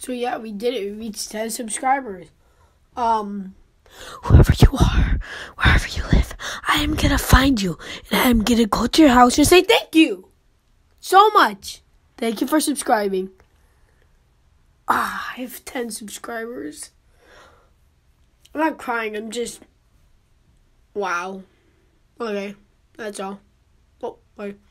So yeah, we did it. We reached 10 subscribers. Whoever you are, wherever you live, I am gonna find you and I am gonna go to your house and say thank you so much. Thank you for subscribing. I have 10 subscribers. I'm not crying, I'm just wow. Okay, that's all. Oh, bye.